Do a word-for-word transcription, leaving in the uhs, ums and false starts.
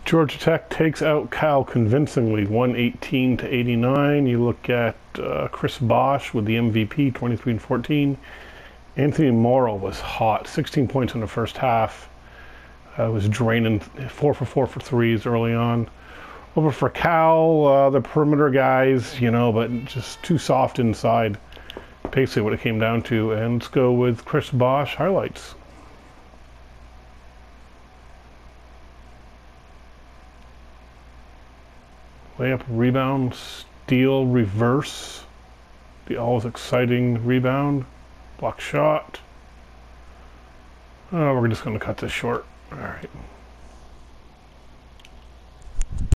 Georgia Tech takes out Cal convincingly, one eighteen to eighty-nine. You look at uh, Chris Bosh with the M V P, twenty-three and fourteen. Anthony Morrow was hot, sixteen points in the first half. Uh, was draining four for four for threes early on. Over for Cal, uh, the perimeter guys, you know, but just too soft inside. Basically what it came down to. And let's go with Chris Bosh highlights. Layup, rebound, steal, reverse. The always exciting rebound. Block shot. Oh, we're just going to cut this short. All right.